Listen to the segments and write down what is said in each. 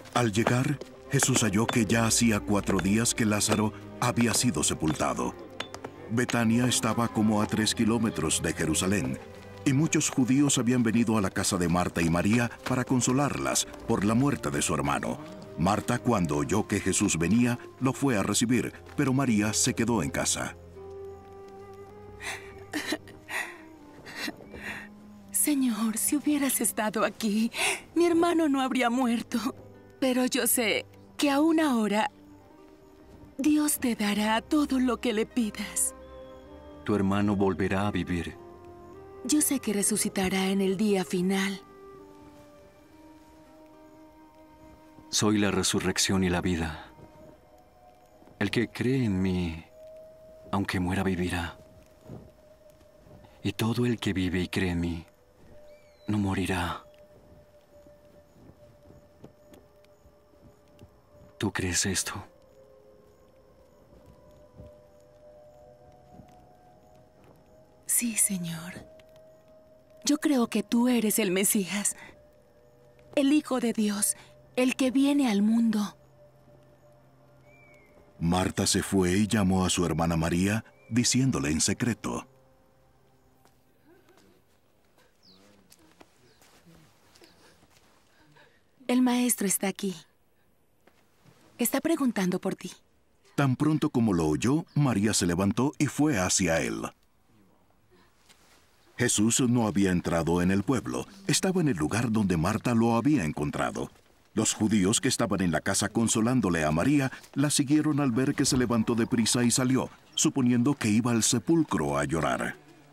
Al llegar, Jesús halló que ya hacía 4 días que Lázaro había sido sepultado. Betania estaba como a 3 kilómetros de Jerusalén, y muchos judíos habían venido a la casa de Marta y María para consolarlas por la muerte de su hermano. Marta, cuando oyó que Jesús venía, lo fue a recibir, pero María se quedó en casa. Señor, si hubieras estado aquí, mi hermano no habría muerto. Pero yo sé que aún ahora Dios te dará todo lo que le pidas. Tu hermano volverá a vivir. Yo sé que resucitará en el día final. Soy la resurrección y la vida. El que cree en mí, aunque muera, vivirá. Y todo el que vive y cree en mí, no morirá. ¿Tú crees esto? Sí, Señor. Yo creo que tú eres el Mesías, el Hijo de Dios, el que viene al mundo. Marta se fue y llamó a su hermana María, diciéndole en secreto: El maestro está aquí. Está preguntando por ti. Tan pronto como lo oyó, María se levantó y fue hacia él. Jesús no había entrado en el pueblo, estaba en el lugar donde Marta lo había encontrado. Los judíos que estaban en la casa consolándole a María, la siguieron al ver que se levantó deprisa y salió, suponiendo que iba al sepulcro a llorar.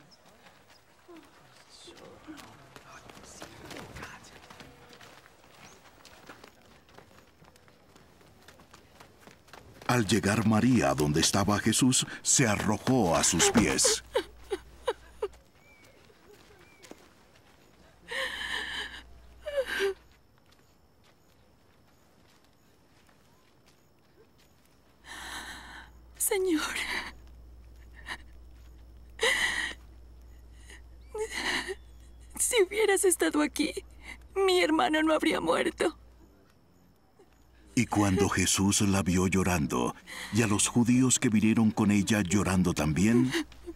Al llegar María a donde estaba Jesús, se arrojó a sus pies. Señor, si hubieras estado aquí, mi hermano no habría muerto. Y cuando Jesús la vio llorando, y a los judíos que vinieron con ella llorando también,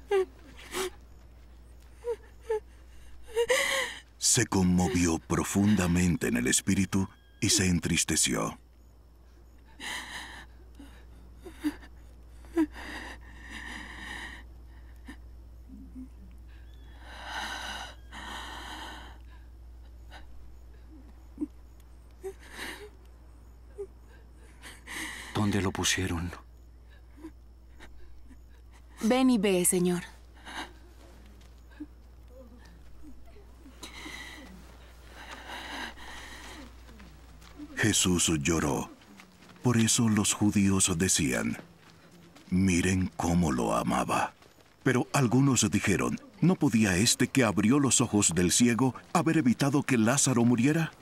se conmovió profundamente en el espíritu y se entristeció. ¿Dónde lo pusieron? Ven y ve, Señor. Jesús lloró. Por eso los judíos decían: miren cómo lo amaba. Pero algunos dijeron: ¿no podía este que abrió los ojos del ciego haber evitado que Lázaro muriera?